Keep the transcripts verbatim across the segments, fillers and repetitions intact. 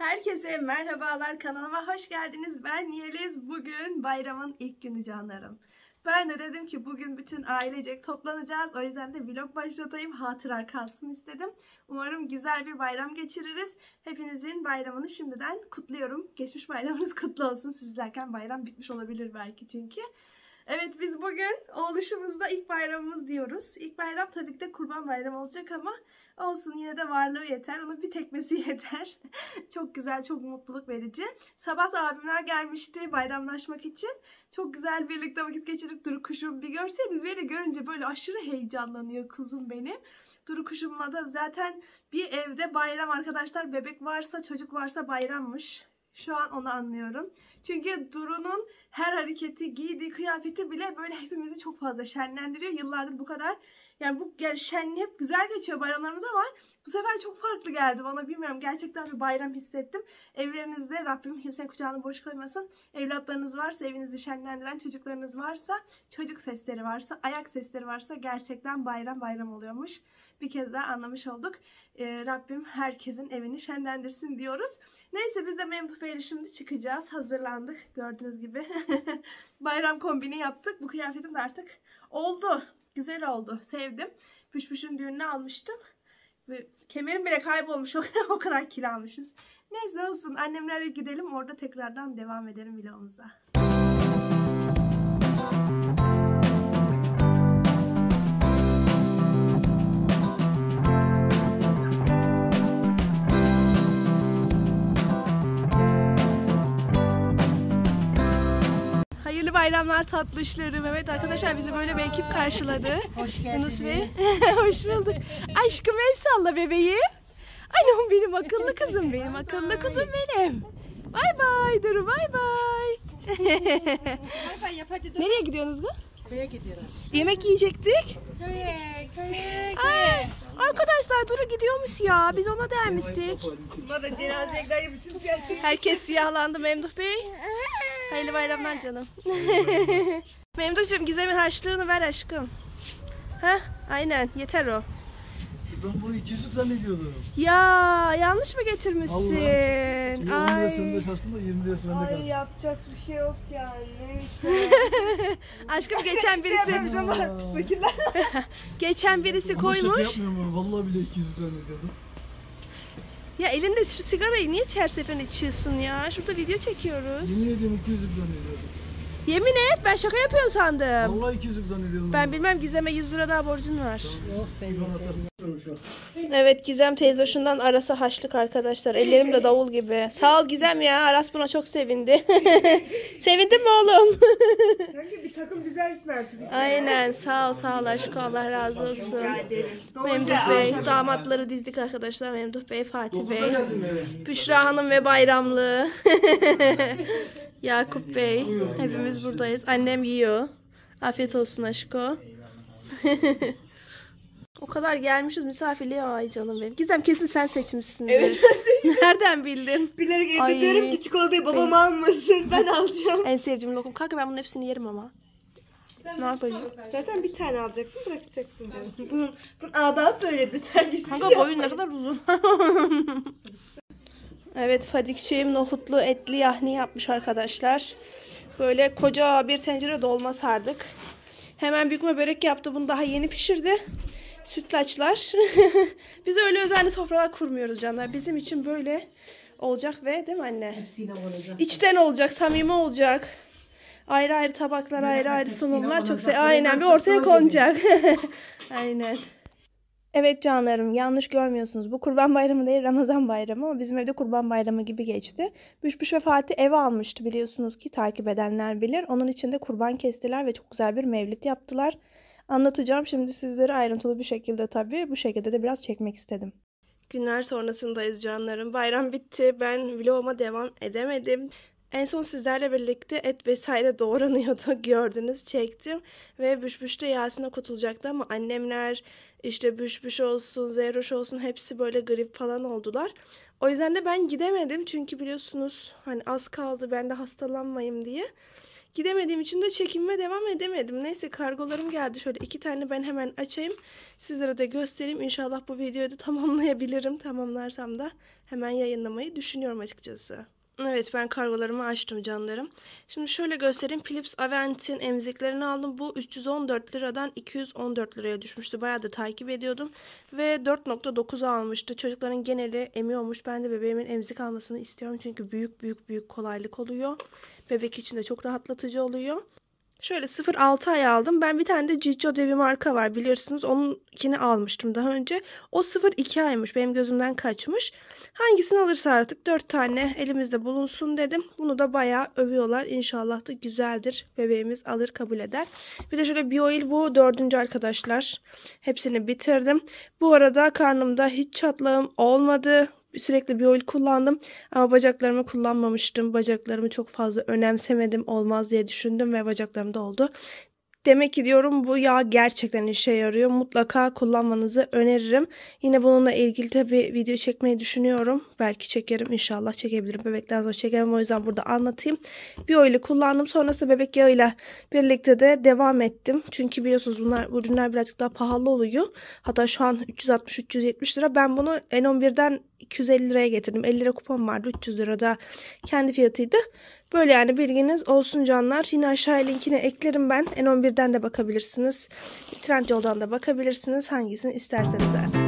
Herkese merhabalar, kanalıma hoş geldiniz. Ben Yeliz. Bugün bayramın ilk günü canlarım. Ben de dedim ki bugün bütün ailecek toplanacağız. O yüzden de vlog başlatayım, hatıra kalsın istedim. Umarım güzel bir bayram geçiririz. Hepinizin bayramını şimdiden kutluyorum. Geçmiş bayramınız kutlu olsun. Siz izlerken bayram bitmiş olabilir belki çünkü. Evet, biz bugün oğluşumuzda ilk bayramımız diyoruz. İlk bayram tabii ki de Kurban Bayramı olacak ama olsun, yine de varlığı yeter. Onun bir tekmesi yeter. Çok güzel, çok mutluluk verici. Sabah abimler gelmişti bayramlaşmak için. Çok güzel birlikte vakit geçirdik. Duru kuşum, bir görseniz beni görünce böyle aşırı heyecanlanıyor kuzum benim. Duru kuşumla da zaten bir evde bayram arkadaşlar. Bebek varsa, çocuk varsa bayrammış. Şu an onu anlıyorum. Çünkü Duru'nun her hareketi, giydiği kıyafeti bile böyle hepimizi çok fazla şenlendiriyor. Yıllardır bu kadar. Yani bu yani şenli hep güzel geçiyor bayramlarımız ama bu sefer çok farklı geldi bana. Bilmiyorum, gerçekten bir bayram hissettim. Evlerinizde Rabbim kimsenin kucağını boş koymasın. Evlatlarınız varsa, evinizi şenlendiren çocuklarınız varsa, çocuk sesleri varsa, ayak sesleri varsa gerçekten bayram bayram oluyormuş. Bir kez daha anlamış olduk. Ee, Rabbim herkesin evini şenlendirsin diyoruz. Neyse, biz de Memduh Bey'le şimdi çıkacağız. Hazırlandık gördüğünüz gibi. Bayram kombini yaptık. Bu kıyafetim de artık oldu. Güzel oldu. Sevdim. Püşpüş'ün düğününü almıştım. Ve kemerim bile kaybolmuş. O kadar kilo almışız. Neyse olsun. Annemlerle gidelim. Orada tekrardan devam edelim vlogumuza. Hayırlı bayramlar tatlışlarım. Evet arkadaşlar, bizi böyle bir ekip karşıladı. Hoş geldiniz. Yunus Bey. Hoş bulduk. Aşkım el salla bebeğim. Anam benim, akıllı kızım benim. Akıllı kızım benim. Bay bay Duru, bay bay. Bay bay yap hadi dur. Nereye gidiyorsunuz kız? Köye gidiyoruz. Yemek yiyecektik. Köye, köye, Ay, arkadaşlar Duru gidiyormuş ya. Biz ona dermiştik. Bunlar da cenazeye gider yapmışsınız erkek. Herkes siyahlandı Memduh Bey. Hayırlı bayramlar canım. Memduhcuğum, Gizem'in harçlığını ver aşkım. Heh, aynen, yeter o. Ben bunu iki yüzlük zannediyordum. Ya yanlış mı getirmişsin? Allah. on lira sende kalsın da yirmi lirası bende kalsın. Ay yapacak bir şey yok yani. Neyse. Aşkım geçen birisi Bismillah. geçen birisi Ama şaka koymuş. yapmıyorum, vallahi bile iki yüzlük zannediyordum. Ya elinde şu sigarayı niye her seferinde içiyorsun ya? Şurada video çekiyoruz. Yemin ediyorum iki yüzlük zannediyordum. Yemin et, ben şaka yapıyorsun sandım. Vallahi iki yüzlük zannediyordum. Ben bilmem, Gizem'e yüz lira daha borcun var. Yok ben Evet, Gizem teyze şundan arası haşlık arkadaşlar. Ellerim de davul gibi. Sağ ol Gizem ya. Aras buna çok sevindi. Sevindin mi oğlum? Kanka bir takım dizersin artık işte. Aynen, sağ ol sağ ol aşkım, Allah razı olsun. Memduh Bey, damatları dizdik arkadaşlar. Memduh Bey, Fatih Bey, Büşra Hanım ve Bayramlı. Yakup Bey, hepimiz buradayız. Annem yiyor. Afiyet olsun aşko. O kadar gelmişiz misafirliğe, ay canım benim. Gizem, kesin sen seçmişsindir. Evet. Nereden bildin? Bilerek evde Ay. diyorum ki çikolatayı babam almasın, ben alacağım. En sevdiğim lokum. Kanka ben bunun hepsini yerim ama. Ne yapacağım? Zaten bir tane alacaksın, bırakacaksın canım. Bunun, bunun adabı böyledir, terbiyesiz. Kanka boyun ne kadar uzun. Evet, Fadikçiğim nohutlu etli yahni yapmış arkadaşlar. Böyle koca bir tencere dolma sardık. Hemen bükme börek yaptı. Bunu daha yeni pişirdi. Sütlaçlar. Biz öyle özenli sofralar kurmuyoruz canlar. Bizim için böyle olacak ve değil mi anne? Hepsiyle olacak. İçten olacak, samimi olacak. Ayrı ayrı tabaklar, ayrı ayrı hepsiyle sunumlar çok olacak. se aynen bir ortaya Çok konacak. Aynen. Evet canlarım, yanlış görmüyorsunuz. Bu Kurban Bayramı değil, Ramazan Bayramı, ama bizim evde Kurban Bayramı gibi geçti. Büşbüş ve Fatih ev almıştı, biliyorsunuz ki, takip edenler bilir. Onun için de kurban kestiler ve çok güzel bir mevlid yaptılar. Anlatacağım şimdi sizlere ayrıntılı bir şekilde tabii. Bu şekilde de biraz çekmek istedim. Günler sonrasındayız canlarım. Bayram bitti. Ben vloguma devam edemedim. En son sizlerle birlikte et vesaire doğranıyordu. Gördünüz, çektim. Ve Büşbüş de Yasin'e okutulacaktı ama annemler, işte Büşbüş olsun, Zehroş olsun, hepsi böyle grip falan oldular. O yüzden de ben gidemedim. Çünkü biliyorsunuz hani az kaldı ben de hastalanmayayım diye. Gidemediğim için de çekimime devam edemedim. Neyse kargolarım geldi. Şöyle iki tane ben hemen açayım. Sizlere de göstereyim. İnşallah bu videoyu da tamamlayabilirim. Tamamlarsam da hemen yayınlamayı düşünüyorum açıkçası. Evet, ben kargolarımı açtım canlarım. Şimdi şöyle göstereyim. Philips Avent'in emziklerini aldım. Bu üç yüz on dört liradan iki yüz on dört liraya düşmüştü. Bayağı da takip ediyordum. Ve dört nokta dokuza almıştı. Çocukların geneli emiyormuş. Ben de bebeğimin emzik almasını istiyorum. Çünkü büyük büyük büyük kolaylık oluyor. Bebek için de çok rahatlatıcı oluyor. Şöyle sıfır altı ay aldım. Ben bir tane de Ciccio diye bir marka var biliyorsunuz. Onunkini almıştım daha önce. O sıfır iki aymış. Benim gözümden kaçmış. Hangisini alırsa artık dört tane elimizde bulunsun dedim. Bunu da bayağı övüyorlar. İnşallah da güzeldir. Bebeğimiz alır kabul eder. Bir de şöyle Bioil, bu dördüncü arkadaşlar. Hepsini bitirdim. Bu arada karnımda hiç çatlağım olmadı. Sürekli Bioil kullandım ama bacaklarımı kullanmamıştım. Bacaklarımı çok fazla önemsemedim, olmaz diye düşündüm ve bacaklarımda oldu. Demek ki diyorum bu yağ gerçekten işe yarıyor. Mutlaka kullanmanızı öneririm. Yine bununla ilgili tabi video çekmeyi düşünüyorum. Belki çekerim, inşallah çekebilirim. Bebekten sonra çekemem, o yüzden burada anlatayım. Bioil'i kullandım. Sonrasında bebek yağıyla birlikte de devam ettim. Çünkü biliyorsunuz bunlar, bu ürünler birazcık daha pahalı oluyor. Hatta şu an üç yüz altmış üç yüz yetmiş lira. Ben bunu N on birden iki yüz elli liraya getirdim. elli lira kupon vardı. üç yüz lirada kendi fiyatıydı. Böyle yani, bilginiz olsun canlar. Yine aşağıya linkini eklerim ben. N on birden de bakabilirsiniz. Trendyol'dan da bakabilirsiniz. Hangisini isterseniz artık.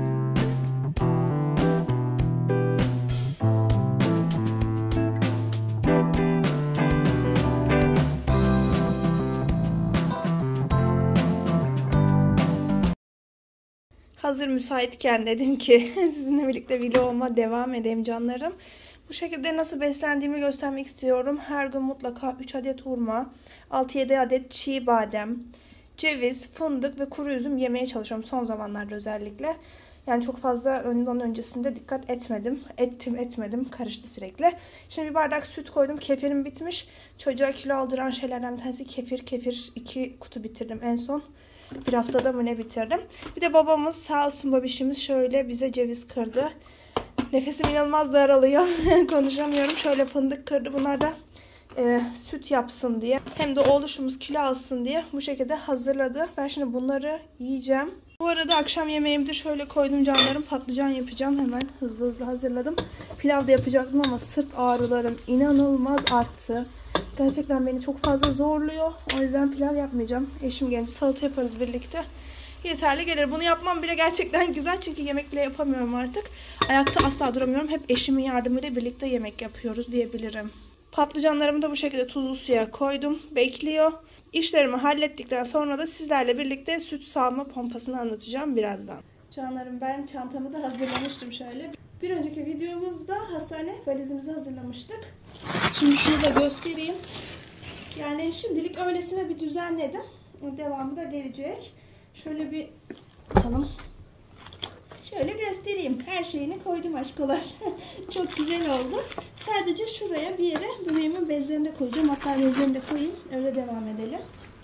Hazır müsaitken dedim ki sizinle birlikte vloguma devam edeyim canlarım. Bu şekilde nasıl beslendiğimi göstermek istiyorum. Her gün mutlaka üç adet hurma, altı yedi adet çiğ badem, ceviz, fındık ve kuru üzüm yemeye çalışıyorum son zamanlarda özellikle. Yani çok fazla ondan öncesinde dikkat etmedim. Ettim etmedim karıştı sürekli. Şimdi bir bardak süt koydum. Kefirim bitmiş. Çocuğa kilo aldıran şeylerden bir tanesi kefir. Kefir iki kutu bitirdim en son. Bir haftada mı ne bitirdim. Bir de babamız sağ olsun, babişimiz şöyle bize ceviz kırdı. Nefesim inanılmaz daralıyor. Konuşamıyorum. Şöyle fındık kırdı. Bunlar da e, süt yapsın diye. Hem de oğluşumuz kilo alsın diye bu şekilde hazırladı. Ben şimdi bunları yiyeceğim. Bu arada akşam yemeğimi de şöyle koydum canlarım. Patlıcan yapacağım. Hemen hızlı hızlı hazırladım. Pilav da yapacaktım ama sırt ağrılarım inanılmaz arttı. Gerçekten beni çok fazla zorluyor. O yüzden pilav yapmayacağım. Eşim gelince salata yaparız birlikte. Yeterli gelir. Bunu yapmam bile gerçekten güzel. Çünkü yemek bile yapamıyorum artık. Ayakta asla duramıyorum. Hep eşimin yardımıyla birlikte yemek yapıyoruz diyebilirim. Patlıcanlarımı da bu şekilde tuzlu suya koydum. Bekliyor. İşlerimi hallettikten sonra da sizlerle birlikte süt sağma pompasını anlatacağım birazdan. Canlarım, ben çantamı da hazırlamıştım şöyle. Bir önceki videomuzda hastane valizimizi hazırlamıştık. Şimdi şunu da göstereyim. Yani şimdilik öylesine bir düzenledim. Devamı da gelecek. Şöyle bir bakalım. Şöyle göstereyim. Her şeyini koydum aşkolar. Çok güzel oldu. Sadece şuraya bir yere bebeğimin bezlerini de koyacağım. Hatta bezlerini de koyayım. Öyle devam edelim.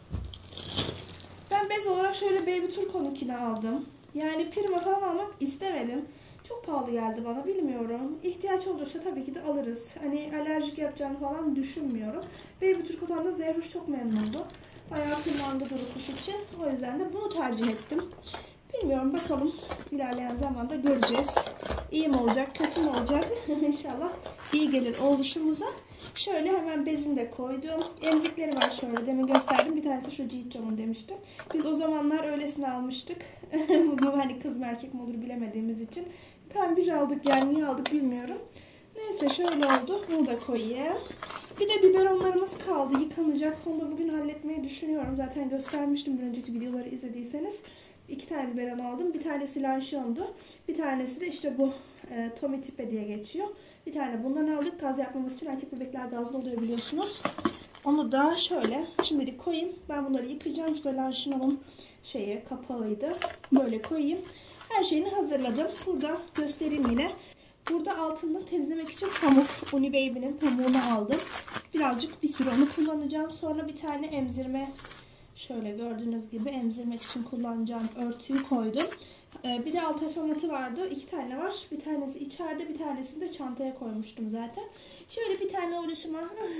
Ben bez olarak şöyle Baby Turco'nunkini aldım. Yani Prima falan almak istemedim. Çok pahalı geldi bana, bilmiyorum. İhtiyaç olursa tabii ki de alırız. Hani alerjik yapacağını falan düşünmüyorum. Baby Turco'dan da Zehruş çok memnundu. Bayağı kullandı duruş için. O yüzden de bunu tercih ettim. Bilmiyorum, bakalım. İlerleyen zamanda göreceğiz. İyi mi olacak, kötü mü olacak? İnşallah iyi gelir oluşumuza. Şöyle hemen bezini de koydum. Emzikleri var şöyle. Demin gösterdim. Bir tanesi şu Ciccio'nun demiştim. Biz o zamanlar öylesine almıştık. Bunu hani kız mı erkek mi olur bilemediğimiz için. Pembiş aldık, yani niye aldık bilmiyorum. Neyse şöyle oldu. Bunu da koyayım. Bir de biberonlarımız kaldı. Yıkanacak. Onu da bugün halletmeyi düşünüyorum. Zaten göstermiştim bir önceki videoları izlediyseniz. İki tane biberon aldım. Bir tanesi Lanchion'du. Bir tanesi de işte bu e, Tommy Tipe diye geçiyor. Bir tane bundan aldık. Gaz yapmamız için, erkek bebekler gazlı oluyor biliyorsunuz. Onu da şöyle şimdilik koyayım. Ben bunları yıkayacağım. Şurada Lanchion'un şeyi, kapağıydı. Böyle koyayım. Her şeyini hazırladım. Burada göstereyim yine. Burada altında temizlemek için pamuk. Uni Baby'nin pamuğunu aldım. Birazcık bir süre onu kullanacağım. Sonra bir tane emzirme, şöyle gördüğünüz gibi emzirmek için kullanacağım örtüyü koydum. Ee, bir de alt haşamatı vardı. İki tane var. Bir tanesi içeride, bir tanesini de çantaya koymuştum zaten. Şöyle bir tane oğluşuma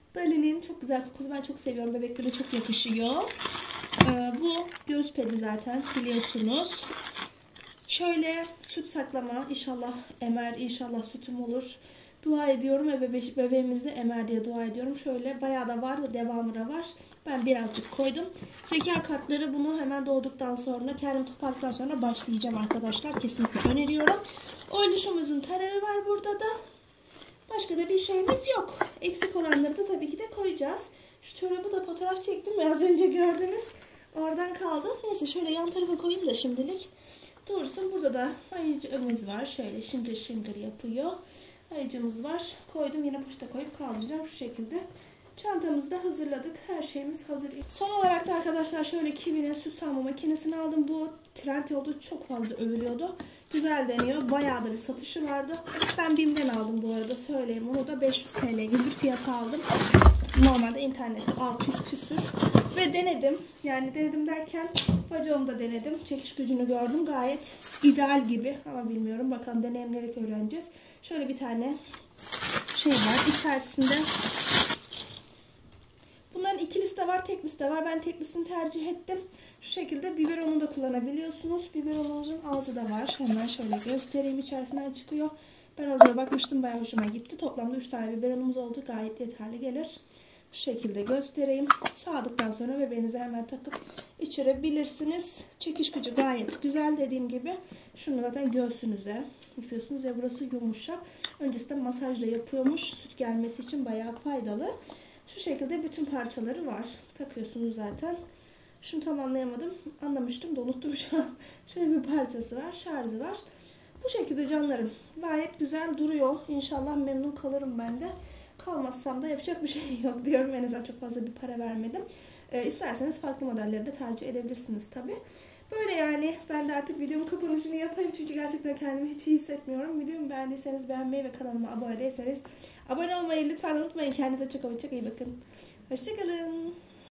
Dali'nin çok güzel kokusu. Ben çok seviyorum. Bebeklere çok yakışıyor. Ee, bu göz pedi zaten biliyorsunuz. Şöyle süt saklama. İnşallah emer, inşallah sütüm olur. Dua ediyorum ve bebe bebeğimiz de emer diye dua ediyorum. Şöyle bayağı da var. Devamı da var. Ben birazcık koydum. Zeka kartları bunu hemen doğduktan sonra, kendim toparladıktan sonra başlayacağım arkadaşlar. Kesinlikle öneriyorum. Oyluşumuzun tarağı var burada da. Başka da bir şeyimiz yok. Eksik olanları da tabii ki de koyacağız. Şu çorabı da fotoğraf çektim ya az önce gördünüz. Oradan kaldı. Neyse şöyle yan tarafa koyayım da şimdilik dursun. Burada da ayıcımız var. Şöyle şıngır şıngır yapıyor. Ayıcımız var. Koydum, yine poşete koyup kaldıracağım şu şekilde. Çantamızı da hazırladık. Her şeyimiz hazır. Son olarak da arkadaşlar şöyle Kiwi'nin süt sağma makinesini aldım. Bu Trendyol'da çok fazla övülüyordu. Güzel deniyor. Bayağı da bir satışı vardı. Ben BİM'den aldım bu arada. Söyleyeyim. Onu da beş yüz TL gibi bir fiyata aldım. Normalde internette altı yüz küsür. Ve denedim. Yani denedim derken bacağımda denedim. Çekiş gücünü gördüm. Gayet ideal gibi. Ama bilmiyorum. Bakalım deneyimleyerek öğreneceğiz. Şöyle bir tane şey var. İçerisinde bunların ikilisi de var, teklisi de var. Ben teklisini tercih ettim. Şu şekilde biberonu da kullanabiliyorsunuz. Biberonumuzun ağzı da var. Hemen şöyle göstereyim. İçerisinden çıkıyor. Ben orada bakmıştım. Bayağı hoşuma gitti. Toplamda üç tane biberonumuz oldu. Gayet yeterli gelir. Şu şekilde göstereyim. Sağdıktan sonra bebeğinize hemen takıp içirebilirsiniz. Çekiş gücü gayet güzel dediğim gibi. Şunu zaten göğsünüze yapıyorsunuz ve burası yumuşak. Öncesinde masajla yapıyormuş. Süt gelmesi için bayağı faydalı. Şu şekilde bütün parçaları var. Takıyorsunuz zaten. Şunu tam anlayamadım. Anlamıştım da unuttum şu an. Şöyle bir parçası var. Şarjı var. Bu şekilde canlarım. Gayet güzel duruyor. İnşallah memnun kalırım ben de. Kalmazsam da yapacak bir şey yok diyorum. En azından çok fazla bir para vermedim. Ee, isterseniz farklı modelleri de tercih edebilirsiniz tabi. Böyle yani. Ben de artık videomun kapanışını yapayım. Çünkü gerçekten kendimi hiç iyi hissetmiyorum. Videomu beğendiyseniz beğenmeyi ve kanalıma abone değilseniz abone olmayı lütfen unutmayın. Kendinize çok ama çok iyi bakın. Hoşçakalın.